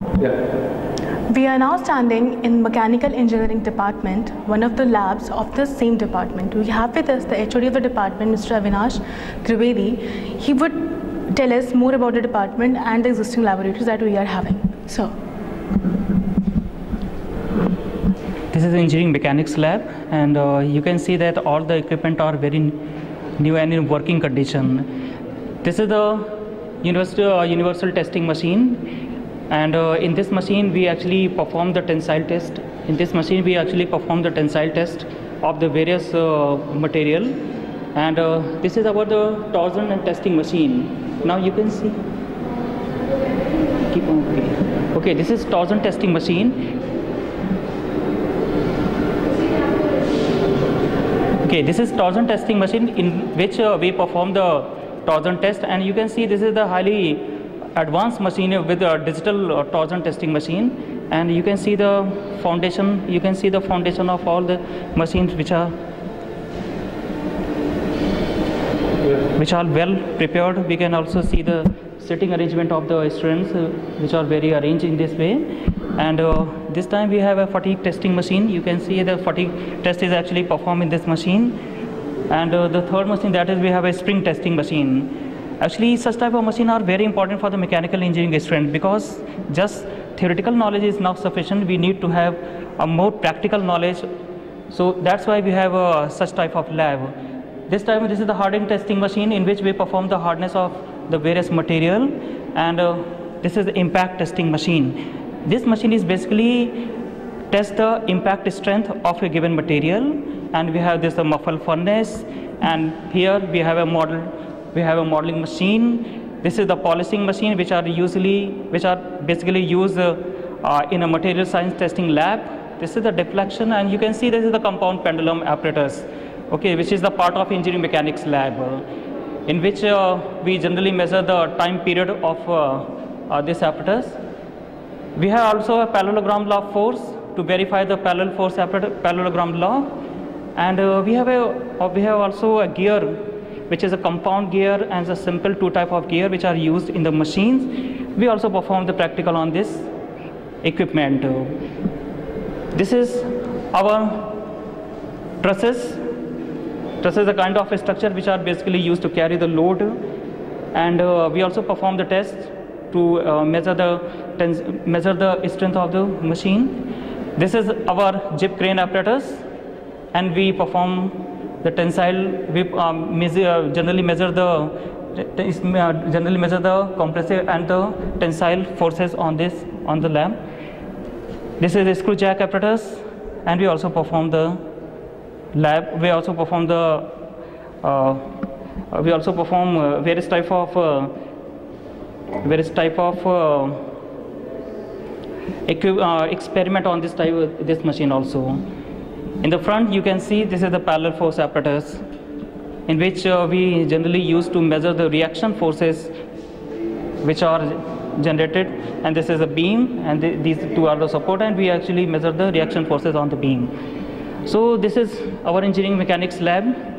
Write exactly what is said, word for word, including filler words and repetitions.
Yeah. We are now standing in Mechanical Engineering Department, one of the labs of the same department. We have with us the H O D of the department, Mister Avinash Trivedi. He would tell us more about the department and the existing laboratories that we are having. So, this is the engineering mechanics lab, and uh, you can see that all the equipment are very new and in working condition. This is the universal, uh, universal testing machine. And uh, in this machine, we actually perform the tensile test. In this machine, we actually perform the tensile test of the various uh, material. And uh, this is about the torsion and testing machine. Now you can see. Keep on. Okay. Okay, this is torsion testing machine. Okay, this is torsion testing machine in which uh, we perform the torsion test, and you can see this is the highly advanced machine with a digital uh, torsion testing machine, and you can see the foundation. You can see the foundation of all the machines which are which are well prepared. We can also see the sitting arrangement of the students, uh, which are very arranged in this way. And uh, this time we have a fatigue testing machine. You can see the fatigue test is actually performed in this machine. And uh, the third machine, that is, we have a spring testing machine. Actually, such type of machine are very important for the mechanical engineering student, because just theoretical knowledge is not sufficient. We need to have a more practical knowledge. So that's why we have uh, such type of lab. This time, this is the hardening testing machine in which we perform the hardness of the various material, and uh, this is the impact testing machine. This machine is basically test the impact strength of a given material, and we have this the muffle furnace, and here we have a model. We have a modeling machine. This is the polishing machine, which are usually, which are basically used uh, uh, in a material science testing lab. This is the deflection, and you can see this is the compound pendulum apparatus, okay, which is the part of engineering mechanics lab, uh, in which uh, we generally measure the time period of uh, uh, this apparatus. We have also a parallelogram law of force to verify the parallel force apparatus, parallelogram law, and uh, we have a uh, we have also a gear, which is a compound gear and a simple two type of gear which are used in the machines. We also perform the practical on this equipment. This is our trusses. Trusses is a kind of a structure which are basically used to carry the load, and uh, we also perform the test to uh, measure the measure the strength of the machine. This is our jib crane apparatus, and we perform the tensile. We um, measure, generally measure the uh, generally measure the compressive and the tensile forces on this on the lamp. This is the screw jack apparatus, and we also perform the lab. We also perform the uh, we also perform uh, various type of uh, various type of uh, uh, experiment on this type of this machine also. In the front, you can see this is the parallel force apparatus, in which uh, we generally use to measure the reaction forces which are generated, and this is a beam, and th these two are the support, and we actually measure the reaction forces on the beam. So this is our engineering mechanics lab.